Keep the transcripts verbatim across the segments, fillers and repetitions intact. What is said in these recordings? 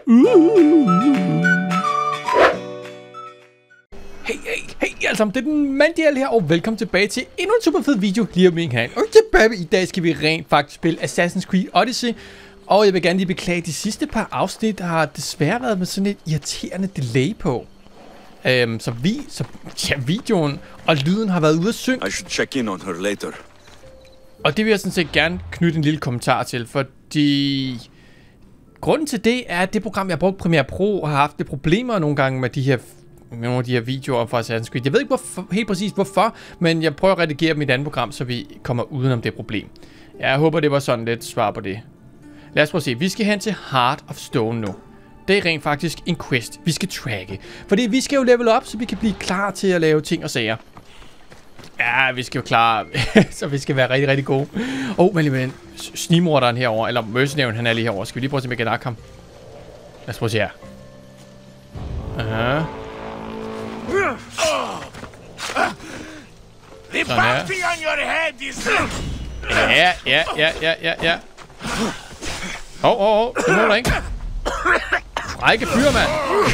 Hey, hey, hey alle sammen, det er den Mandial her, og velkommen tilbage til endnu en super fed video lige om min kanal. Og tilbage i dag skal vi rent faktisk spille Assassin's Creed Odyssey. Og jeg vil gerne lige beklage, de sidste par afsnit har desværre været med sådan et irriterende delay på. Øhm, så vi, så ja, videoen og lyden har været ude at synge. I should check in on her later. Og det vil jeg sådan set gerne knytte en lille kommentar til, fordi grunden til det er, at det program, jeg har brugt, Premiere Pro, har haft lidt problemer nogle gange med de her, med nogle af de her videoer fra Assassin's Creed. Jeg ved ikke hvorfor, helt præcis hvorfor, men jeg prøver at redigere dem i et andet program, så vi kommer udenom det problem. Jeg håber, det var sådan lidt svar på det. Lad os prøve at se. Vi skal hen til Heart of Stone nu. Det er rent faktisk en quest, vi skal tracke. Fordi vi skal jo level op, så vi kan blive klar til at lave ting og sager. Ja, vi skal jo klare, så vi skal være rigtig, rigtig gode. Åh, oh, men lige snigmorderen herovre, eller mercenaren, han er lige herovre. Skal vi lige prøve at se, om jeg kan nakke ham? Lad os prøve at se her. Aha. Sådan her. Ja, ja, ja, ja, ja, ja. Åh, åh, åh, det må der ikke. Frække fyr, mand.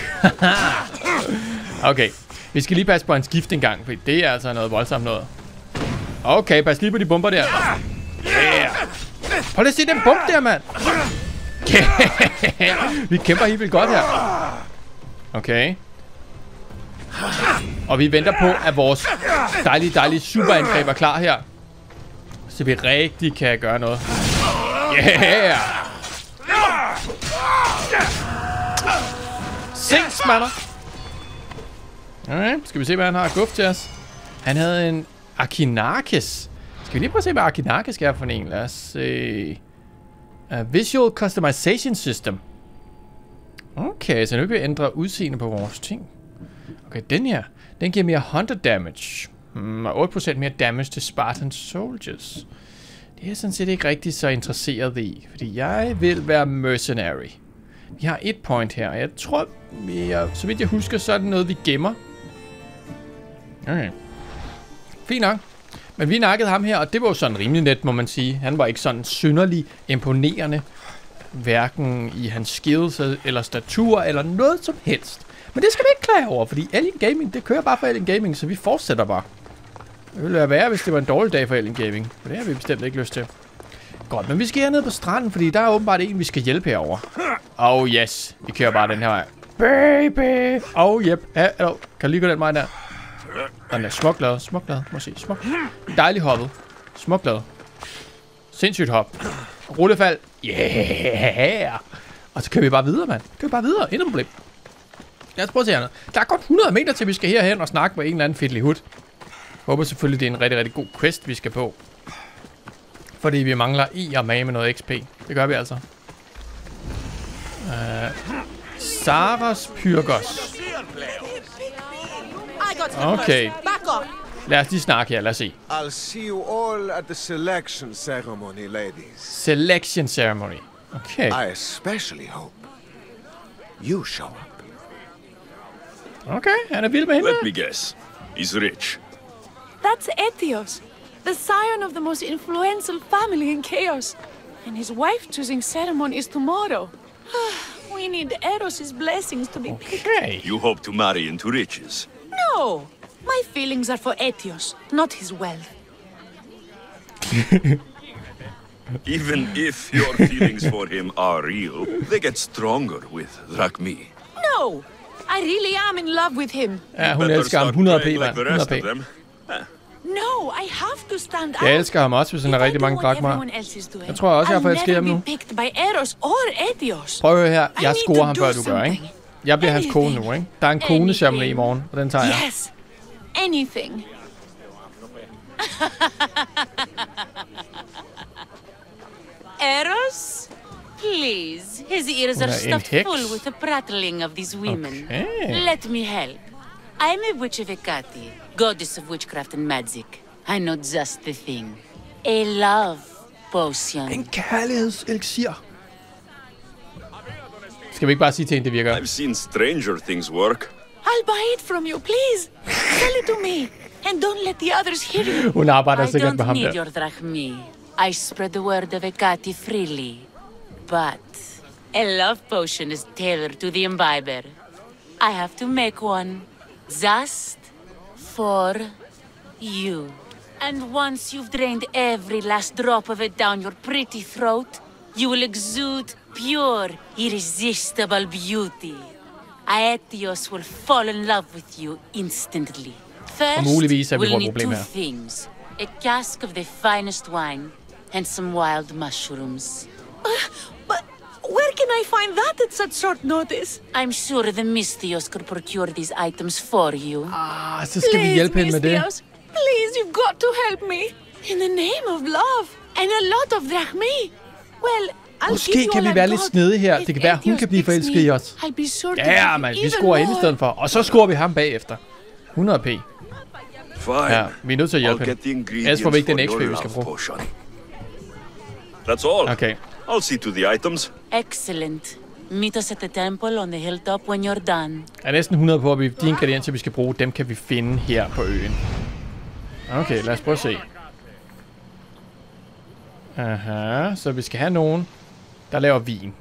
Okay, vi skal lige passe på en skift en gang, for det er altså noget voldsomt noget. Okay, pas lige på de bomber der. Yeah. Prøv lige at se den bombe der, mand. Yeah. Vi kæmper helt vildt godt her. Okay. Og vi venter på, at vores dejlige, dejlige superangreb er klar her. Så vi rigtig kan gøre noget. Yeah! Sings, mander! Okay, skal vi se, hvad han har at guf til os. Han havde en Akinakis. Skal vi lige prøve at se, hvad Akinakis er for en? Lad os se. Uh, Visual Customization System. Okay, så nu kan vi ændre udseende på vores ting. Okay, den her. Den giver mere hunter damage. Hmm, og otte procent mere damage til Spartan Soldiers. Det er jeg sådan set ikke rigtig så interesseret i. Fordi jeg vil være mercenary. Vi har et point her. Jeg tror, vi er, så vidt jeg husker, så er det noget, vi gemmer. Okay. Fint nok. Men vi nakkede ham her, og det var jo sådan rimelig net, må man sige. Han var ikke sådan synderlig imponerende. Hverken i hans skills eller statur eller noget som helst. Men det skal vi ikke klage over, fordi Alien Gaming, det kører bare for Alien Gaming, så vi fortsætter bare. Det ville være værre, hvis det var en dårlig dag for Alien Gaming. For det har vi bestemt ikke lyst til. Godt, men vi skal hernede på stranden, fordi der er åbenbart en, vi skal hjælpe herover. Oh yes, vi kører bare den her vej. Baby! Oh yep. Ja, hello. Kan du lige gå den vej der? Den er småglad, småglad. Må se, smuk. Dejlig hoppet. Småglad. Sindssygt hop. Rullefald. Yeah! Og så kører vi bare videre, mand. Kører vi bare videre. Intet problem. Lad os prøve at se hernede. Der er godt hundrede meter til, vi skal herhen og snakke med en eller anden fiddly hud. Håber selvfølgelig, det er en rigtig, rigtig god quest, vi skal på. Fordi vi mangler i og med med noget X P. Det gør vi altså. Uh, Saras Pyrgos. Okay. Lad os lige snakke her, lad os se. I'll see you all at the selection ceremony, ladies. Selection ceremony. Okay. I especially hope you show up. Okay, han er vild med hende. Let me guess. He's rich. That's Etios, the scion of the most influential family in Chaos. And his wife-choosing ceremony is tomorrow. We need Eros' blessings to be picked. Okay. You hope to marry into riches. No! My feelings are for Etios, not his wealth. Even if your feelings for him are real, they get stronger with Drakmi. No! I really am in love with him. Ja, hun elsker ham hundrede p, mand. hundrede p. No, I have to stand out. Jeg elsker ham også, hvis han har rigtig mange drakmer. Jeg tror også, jeg har forelsket ham nu. Prøv at høre her. Jeg scorer ham, før du gør, ikke? Jeg bliver hans kone nu, ikke? Der er en kone-ceremony i morgen, og den tager jeg. Yes, anything. Eros? Please, his ears are stuffed full with the prattling of these women. Okay. Let me help. I'm a witch of Hecate, goddess of witchcraft and magic. I know just the thing. A love potion. En kærlighedselixir. Skal vi ikke bare sige til hende, det virker? I've seen stranger things work. I'll buy it from you, please. Sell it to me. And don't let the others hear you. Hun arbejder sikkert med ham der. I spread the word of Hecate freely. But A love potion is tailored to the imbiber. I have to make one just for you. And once you've drained every last drop of it down your pretty throat, you will exude pure, irresistible beauty. Aetios will fall in love with you instantly. First, we'll need two things. A cask of the finest wine and some wild mushrooms. Uh, but where can I find that at such short notice? I'm sure the Misthios could procure these items for you. Ah, så skal vi hjælpe hende med det. Please, you've got to help me. In the name of love and a lot of drachmi. Well, I'll Måske kan vi være lidt snedige her. Det kan være, hun kan blive forelsket i os. Ja, man, vi scorer hende i stedet for. Og så scorer vi ham bagefter. hundrede p. Ja, vi er nødt til at hjælpe hende. Ellers får vi ikke den X P, vi skal bruge. That's all. Okay. I'll see to the items. Excellent. Meet us at the temple on the hilltop when you're done. Jeg er næsten hundrede på, at vi, de ingredienser, vi skal bruge, dem kan vi finde her på øen. Okay, lad os prøve at se. Aha, så vi skal have nogen, der laver vin.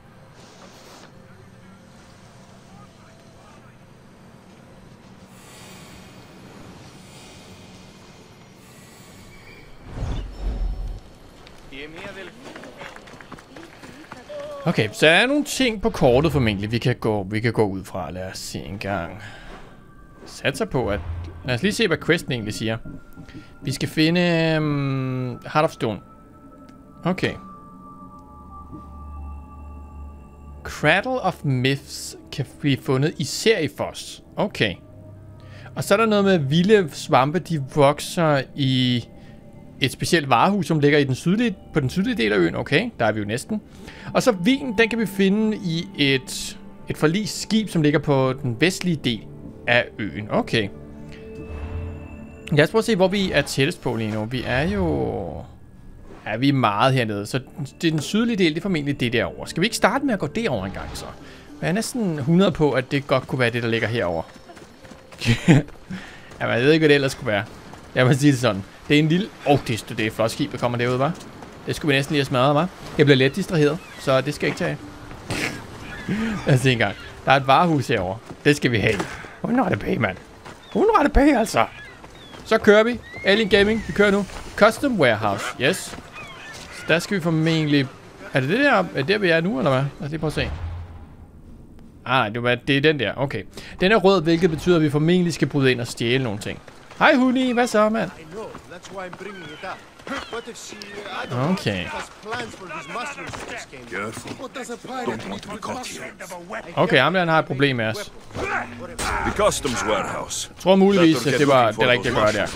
Okay, så er der nogle ting på kortet formentlig, vi kan gå, vi kan gå ud fra. Lad os se en gang. Satser på, at... Lad os lige se, hvad questen egentlig siger. Vi skal finde... Um, Heart of Stone. Okay. Cradle of Myths kan blive fundet i Serifos. Okay. Og så er der noget med vilde svampe, de vokser i et specielt varehus, som ligger i den sydlige, på den sydlige del af øen. Okay, der er vi jo næsten. Og så vin, den kan vi finde i et, et forlist skib, som ligger på den vestlige del af øen. Okay. Lad os prøve at se, hvor vi er tættest på lige nu. Vi er jo... Ja, vi er meget hernede, så det er den sydlige del, det er formentlig det derovre. Skal vi ikke starte med at gå derover en gang så? Jeg er næsten hundrede på, at det godt kunne være det, der ligger herover. Jamen, jeg ved ikke, hvad det ellers kunne være. Jeg må sige det sådan. Det er en lille... Åh, oh, det, det er et flot skib, der kommer derude, hva'? Det skulle vi næsten lige have smadret, hva'? Jeg bliver let distraheret, så det skal jeg ikke tage. Lad os se en gang. Der er et varehus herovre. Det skal vi have. Hun har det pay, mand. Hun har det pay, altså. Så kører vi. Alien Gaming, vi kører nu. Custom Warehouse, yes. Så der skal vi formentlig... Er det det der, er det der, vi er nu, eller hvad? Lad os lige prøve at se. Ah, nej, det er den der, okay. Den er rød, hvilket betyder, at vi formentlig skal bryde ind og stjæle nogle ting. Hej, Huni, hvad så, mand? Okay. Okay, ham der, han har et problem med os. The customs warehouse. Jeg tror muligvis, at det var det rigtige at gøre der.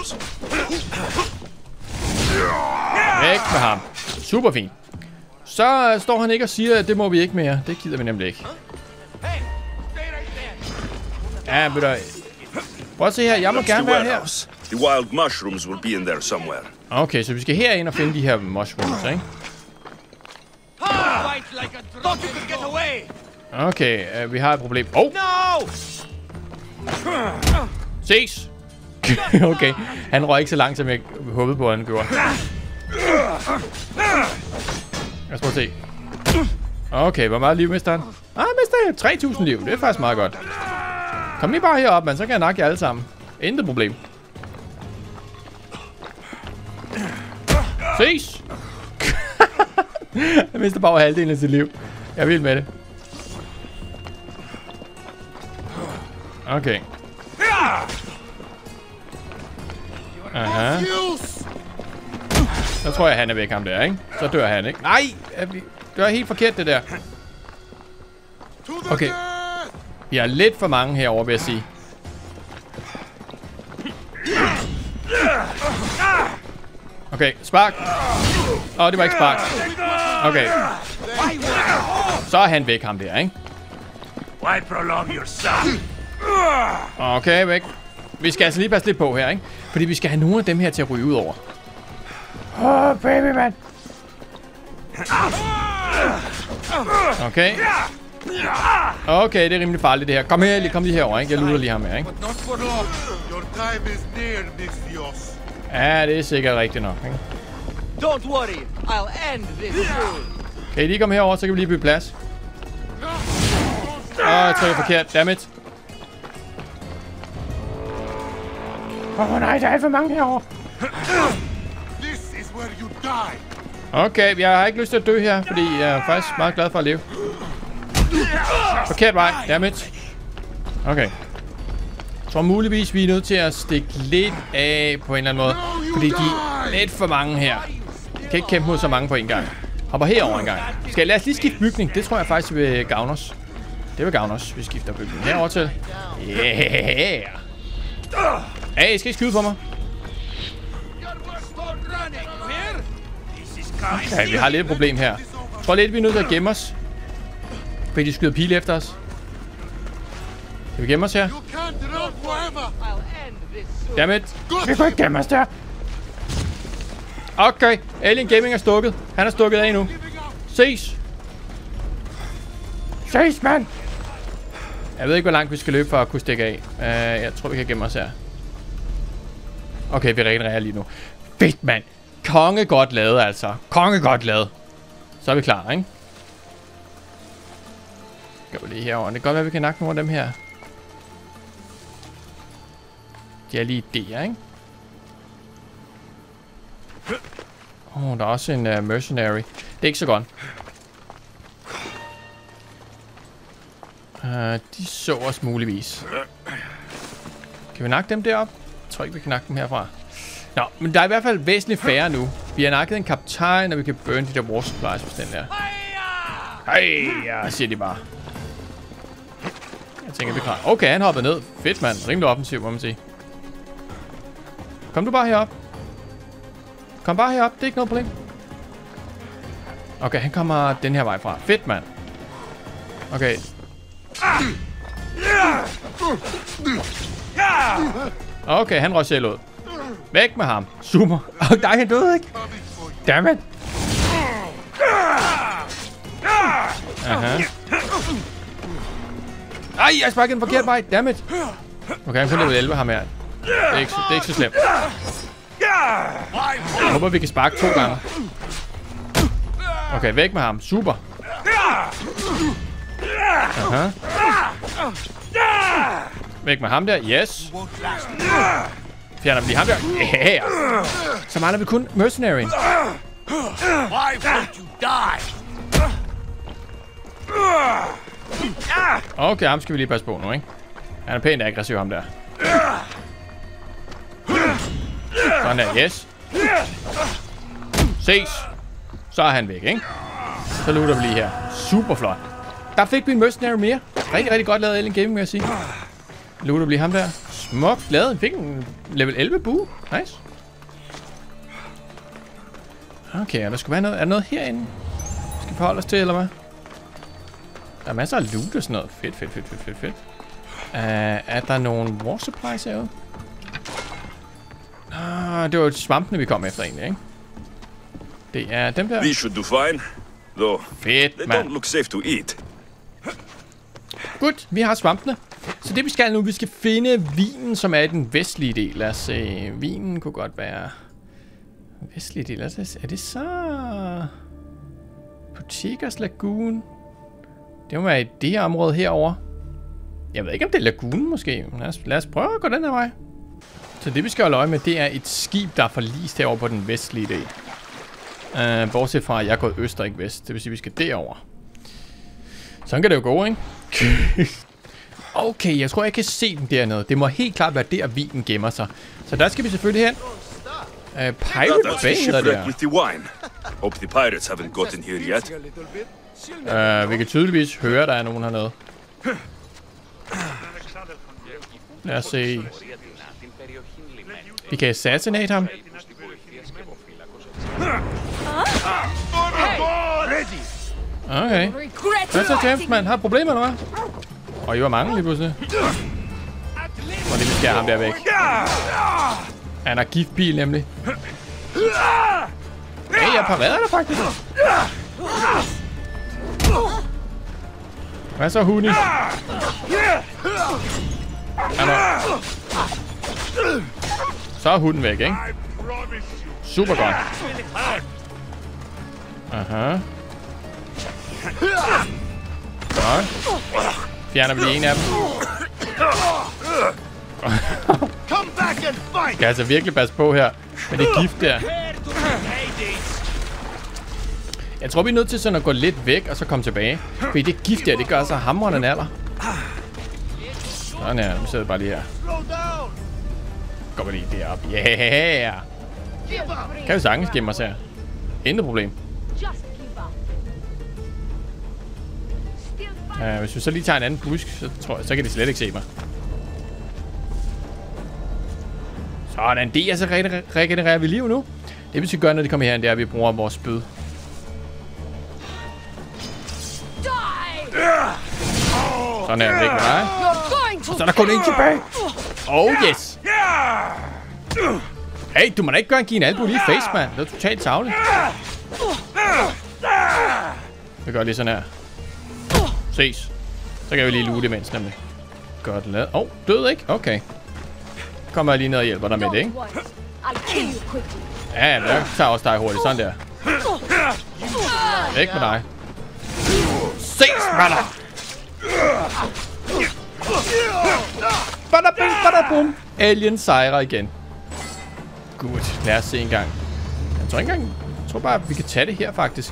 Væk med ham. Super fint. Så står han ikke og siger, at det må vi ikke mere. Det gider vi nemlig ikke. Ja, ved du... Prøv at se her, jeg må gerne være her. The wild mushrooms will be in there somewhere. Okay, så vi skal herind og finde de her mushrooms, ikke? Okay, uh, vi har et problem. Oh! Ses! Okay, han røg ikke så langt, som jeg håbede på, at han gjorde. Lad os prøve at se. Okay, hvor meget liv mister han? Ah, mister jeg tre tusind liv. Det er faktisk meget godt. Kom lige bare herop, man. Så kan jeg nakke jer alle sammen. Intet problem. Ses! Jeg mister bare halvdelen af sit liv. Jeg er vild med det. Okay. Aha. Så tror jeg, han er væk ham der, ikke? Så dør han, ikke? Nej! Det er helt forkert, det der. Okay. Vi har lidt for mange herovre, vil jeg sige. Okay, spark. Åh, oh, det var ikke spark. Okay. Så er han væk, ham der, ikke? Okay, væk. Vi skal altså lige passe lidt på her, ikke? Fordi vi skal have nogle af dem her til at ryge ud over. Åh, oh, baby, man. Okay. Okay, det er rimelig farligt det her. Kom her, lige, kom lige herover, ikke? Jeg luder lige ham her, ikke? Ja, det er sikkert rigtigt nok, ikke? Don't worry, I'll end this soon. Kan I lige komme herover, så kan vi lige bygge plads. jeg trykker forkert. Dammit. Åh oh, nej, der er alt for mange herovre. Okay, jeg har ikke lyst til at dø her, fordi jeg er faktisk meget glad for at leve. Forkert vej. Dammit. Okay. Jeg tror muligvis, vi er nødt til at stikke lidt af på en eller anden måde. Fordi de er lidt for mange her. Jeg kan ikke kæmpe mod så mange på en gang. Hopper herover en gang. Skal jeg lade os lige skifte bygning? Det tror jeg faktisk vil gavne os. Det vil gavne os, vi skifter bygning herover til. Yeah! Hey, skal I skyde på mig? Okay, vi har lidt et problem her. Jeg tror lidt, vi er nødt til at gemme os. Fordi de skyder pile efter os. Skal vi gemme os her? Dammit. Vi kan ikke gemme os der. Okay, Alien Gaming er stukket. Han er stukket af nu. Ses. Ses, mand. Jeg ved ikke, hvor langt vi skal løbe for at kunne stikke af. Uh, jeg tror, vi kan gemme os her. Okay, vi regenererer lige nu. Fedt, mand. Konge godt lavet, altså. Konge godt lavet. Så er vi klar, ikke? Gå lige herover. Det kan godt være, vi kan nakke nogle af dem her. De er lige der, ikke? Åh, oh, der er også en uh, mercenary. Det er ikke så godt. Uh, de så os muligvis. Kan vi nakke dem derop? Jeg tror ikke, vi kan nakke dem herfra. Nå, men der er i hvert fald væsentligt færre nu. Vi har nakket en kaptajn, og vi kan burn de der war supplies, hvis den der. Hej, ja, siger de bare. Jeg tænker, vi er klar. Okay, han hoppede ned. Fedt, mand. Rimelig offensiv, må man sige. Kom du bare herop. Kom bare herop. Det er ikke noget problem. Okay, han kommer den her vej fra. Fedt, mand. Okay. Okay, han røg selv ud. Væk med ham. Super. Og oh, dig, han døde ikke. Dammit. Aha. Ej, jeg sparkede den forkerte vej. Dammit. Okay, han kun level elleve ham her. Det er ikke, det er ikke så slemt. Jeg håber, vi kan sparke to gange. Okay, væk med ham. Super. Aha. Væk med ham der. Yes. Fjerner vi lige ham der. Yeah. Så mangler vi kun mercenaryen. Okay, ham skal vi lige passe på nu, ikke? Han er pænt aggressiv, ham der. Sådan der, yes. Ses. Så er han væk, ikke? Så lutter vi lige her. Super flot. Der fik vi en mercenary mere. Rigtig, rigtig godt lavet Alien Gaming, vil jeg sige. Lutter vi lige ham der. Smukt lavet. Han fik en level elleve bue. Nice. Okay, og der skulle være noget. Er der noget herinde? Skal vi forholde os til, eller hvad? Der er masser af loot og sådan noget. Fedt, fedt, fedt, fedt, fedt, fedt. Uh, er der nogle war supplies herude? Ah, det var svampene, vi kom efter egentlig, ikke? Det er dem der. We should do fine, though. Fedt, They mand. don't look safe to eat. Godt, vi har svampene. Så det vi skal nu, vi skal finde vinen, som er i den vestlige del. Lad os se. Vinen kunne godt være vestlige del. Er det så Putigers Lagoon? Det må være i det her område herover. Jeg ved ikke, om det er lagunen måske. Lad os, lad os prøve at gå den her vej. Så det vi skal holde øje med, det er et skib, der er forlist herovre på den vestlige del. Uh, bortset fra, at jeg er gået øst og ikke vest. Det vil sige, at vi skal derover. Sådan kan det jo gå, ikke? Okay, jeg tror, jeg kan se den dernede. Det må helt klart være der, vinen gemmer sig. Så der skal vi selvfølgelig hen. Uh, Pirate Bay hedder det her. With the wine. Hope the pirates haven't gotten here yet. Uh, vi kan tydeligvis høre, at der er nogen hernede. Lad os se. Vi kan assassinate ham. Okay. Hvad så, James, mand? Har du problemer, eller hvad? Og I var mange lige pludselig. Og det vi skal ham der væk. Han har giftpil, nemlig. Hey, jeg parerede dig faktisk. Hvad så, Huni? Så er hunden væk, ikke? Super godt. Aha. Godt. fjerner vi lige en af dem. Skal altså virkelig passe på her. Men det er gift der. Jeg tror, vi er nødt til sådan at gå lidt væk, og så komme tilbage. Fordi det gift der, det gør så hamrende en alder. Sådan her, nu sidder vi bare lige her. Går vi lige deroppe. Yeah! Kan vi sagtens gemme os her. Intet problem. Uh, hvis vi så lige tager en anden busk, så, tror jeg, så kan de slet ikke se mig. Sådan, det er så regenererer vi liv nu. Det vi skal gøre, når de kommer her, det er, at vi bruger vores spyd. Sådan er væk med dig. Så er der kun en tilbage. Oh yes. Hey, du må da ikke gøre en give en albu lige i face, mand. Det er totalt tarveligt. Vi gør lige sådan her. Ses. Så kan vi lige loote imens, nemlig. Godt lavet. Åh, oh, død ikke? Okay. Kommer jeg lige ned og hjælper dig med det, ikke? Ja, men jeg tager også dig hurtigt. Sådan der. Væk med dig. Ses, mander! Badabum, badabum. Alien sejrer igen. Godt, lad os se en gang. Jeg tror ikke engang... Jeg tror bare, vi kan tage det her, faktisk.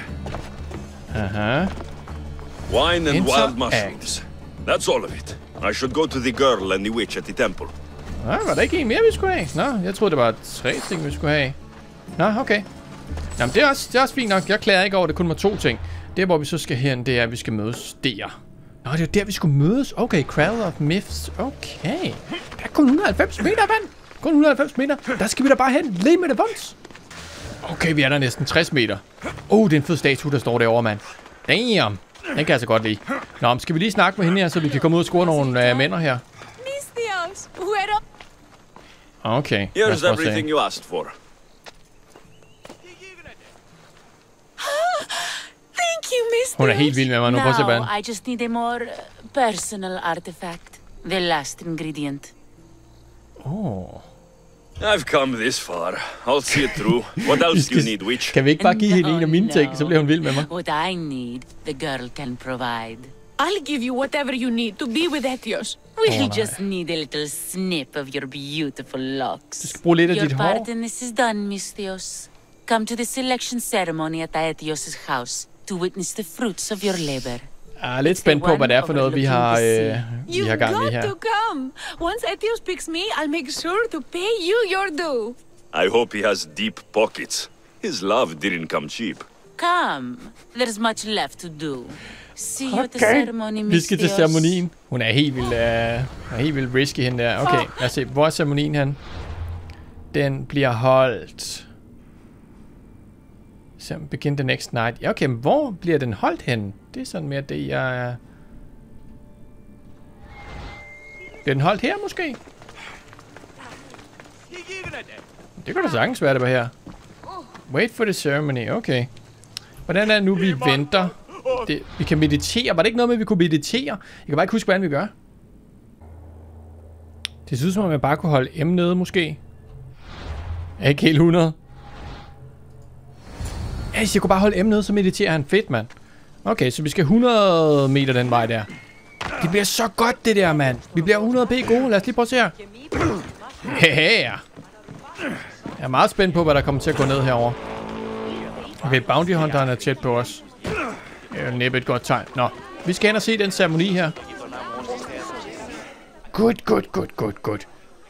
Aha. Wine and wild mushrooms. That's all of it. I should go to the girl and the witch at the temple. Nå, var der ikke en mere, vi skulle have? Nå, jeg troede, det var tre ting, vi skulle have. Nå, okay. Jamen, det er også, det er også fint nok. Jeg klager ikke over, det kun var to ting. Det, hvor vi så skal hen, det er, at vi skal mødes der. Nå, det er der, vi skulle mødes. Okay, Cradle of Myths. Okay. Der er kun et hundrede og halvfems meter, vand. Kun et hundrede og halvfems meter. Der skal vi da bare hen. Lige med det vunds. Okay, vi er der næsten tres meter. Oh, det er en fed statue, der står derovre, mand. Damn. Den kan jeg så godt lide. Nå, skal vi lige snakke med hende her, så vi kan komme ud og score nogle uh, mænder her. Okay. Here's everything you asked for. Thank you, mister. Hun er helt vild med mig nu. Prøv at se, Now, hvad. I just need a more uh, personal artifact. The last ingredient. Oh. I've come this far. I'll see it through. What else do you need, witch? Kan vi ikke bare give hende en af mine ting, no. så bliver hun vild med mig. What I need, the girl can provide. I'll give you whatever you need to be with Etios. We'll Oh, just need a little snip of your beautiful locks. Du skal bruge lidt af Your dit hår. pardonness is done, Misthios. Come to the selection ceremony at Aetios' house to witness the fruits of your labor. Jeg er lidt spændt på, hvad det er for noget, vi har, øh, vi har You've gang i got her. to come. Once Etios picks me, I'll make sure to pay you your due. I hope he has deep pockets. His love didn't come cheap. Come. There's much left to do. See you at the Okay, ceremony, vi skal til Misthios. ceremonien. Hun er helt vildt, uh, er helt vildt risky, hende der. Okay, lad os se. Hvor er ceremonien hen? Den bliver holdt... Så begin the next night. Ja, okay, men hvor bliver den holdt hen? Det er sådan mere det, jeg... Bliver den holdt her, måske? Det kan da sagtens være, det var her. Wait for the ceremony, okay. Hvordan er det nu, vi venter? Det, vi kan meditere. Var det ikke noget med, at vi kunne meditere? Jeg kan bare ikke huske, hvordan vi gør. Det synes som om, man bare kunne holde M nede, måske. Er ikke helt hundrede? Ja, hvis jeg kunne bare holde M nede, så mediterer han. Fedt, mand. Okay, så vi skal hundrede meter den vej der. Det bliver så godt, det der, mand. Vi bliver hundrede p gode. Lad os lige prøve at se her. Hehe. Jeg er meget spændt på, hvad der kommer til at gå ned herover. Okay, Bounty Hunteren er tæt på os. Det er jo næppe et godt tegn. Nå, vi skal hen og se den ceremoni her. Godt, godt, godt, godt, godt.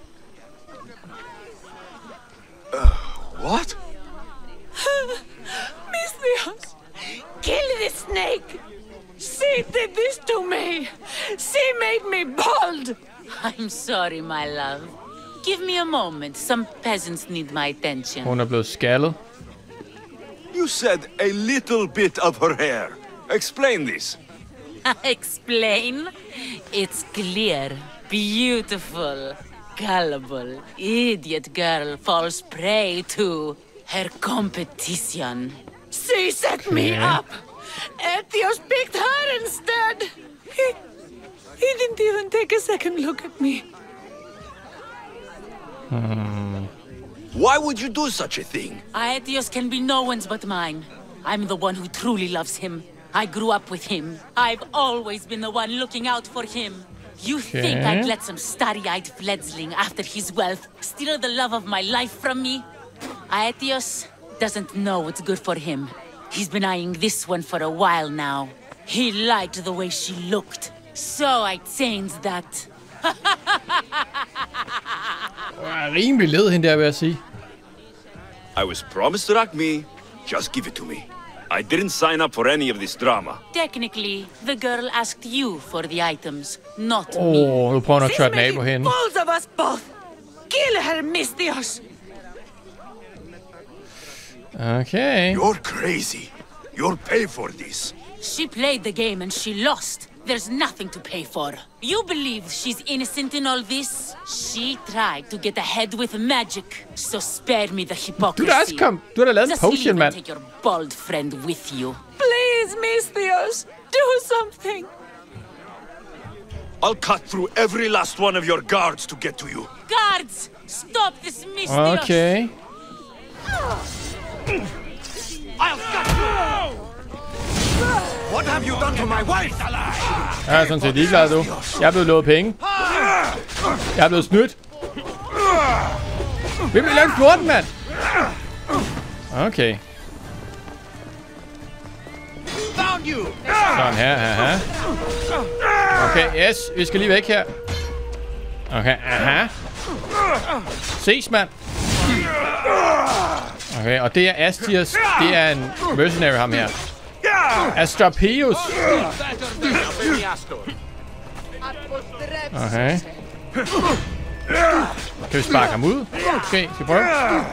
What? Misthios, kill the snake. She did this to me. She made me bald. I'm sorry, my love. Give me a moment. Some peasants need my attention. Hun er blevet skaldet. You said a little bit of her hair. Explain this. Explain? It's clear, beautiful, gullible, idiot girl falls prey to her competition. She set me Okay. up. Etios picked her instead. He, he didn't even take a second look at me. Why would you do such a thing? Aetios can be no one's but mine. I'm the one who truly loves him. I grew up with him. I've always been the one looking out for him. You Okay. think I'd let some starry-eyed fledgling after his wealth steal the love of my life from me? Aetios doesn't know what's good for him. He's been eyeing this one for a while now. He liked the way she looked, so I changed that. Rimelig led hende der, vil jeg sige. I was promised Rakmi. Just give it to me. I didn't sign up for any of this drama. Technically, the girl asked you for the items, not Åh, me. oh, nu prøver hun at She's tørre den af på making hende. fools of us both. Kill her, Misthios. Okay. You're crazy. You'll pay for this. She played the game and she lost. There's nothing to pay for. You believe she's innocent in all this? She tried to get ahead with magic, so spare me the Du hypocrisy. er da også kom. Du har da lavet en Just potion, leave and mand. take your bald friend with you. Please, Misthios, do something. I'll cut through every last one of your guards to get to you. Guards, stop this Misthios. Okay. What have you done to my wife? Jeg er sådan set ligeglad, du. Jeg er blevet lovet penge. Jeg er blevet snydt. Vi bliver langt fjorten, mand. Okay. Sådan her, aha. Okay, yes. Vi skal lige væk her. Okay, aha. Ses, mand. Okay, og det er Astios. Det er en mercenary, ham her. Astropeus. Okay. Kan vi sparke ham ud? Okay, skal vi prøve?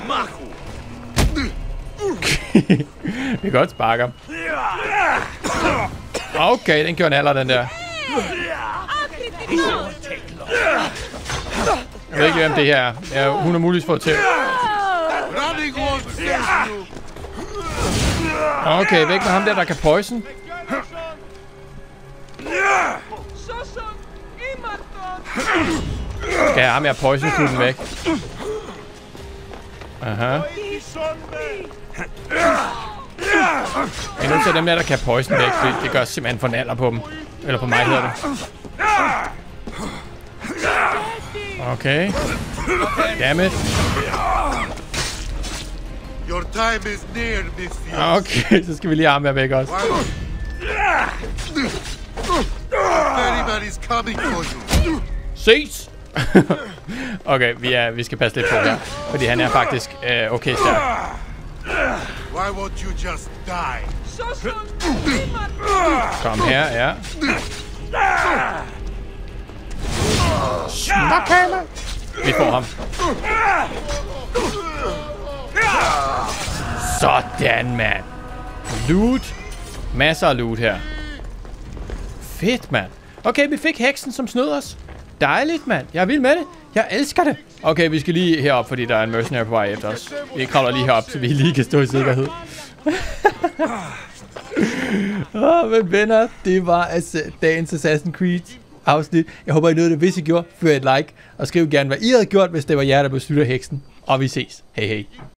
Vi kan godt sparke ham. Okay, den gjorde en alder, den der. Jeg ved ikke, hvem det her er. Ja, hun har muligvis fået til. Okay, væk med ham der, der kan poison. Skal jeg have ham her poison-klubben væk? Aha. Jeg er nødt til at dem der, der kan poison væk, fordi det gør simpelthen for en alder på dem. Eller på mig hedder det. Okay. Dammit. Your time is near, Misthios. Okay, så skal vi lige have ham her væk også. Ferryman is coming for you. Ses! Okay, vi, er, vi skal passe lidt på her. Fordi han er faktisk øh, okay stærk. Why won't you just die? Kom her, ja. Smakhammer! Vi får ham. Sådan, mand. Loot. Masser af loot her. Fedt, mand. Okay, vi fik heksen, som snød os. Dejligt, mand. Jeg er vild med det. Jeg elsker det. Okay, vi skal lige herop, fordi der er en mercenary på vej efter os. Vi kravler lige herop, så vi lige kan stå i sikkerhed. Åh, oh, men venner, det var altså dagens Assassin's Creed afsnit. Jeg håber, I nåede det. Hvis I gjorde, fyr et like. Og skriv gerne, hvad I havde gjort, hvis det var jer, der blev snydt af heksen. Og vi ses. Hej hej.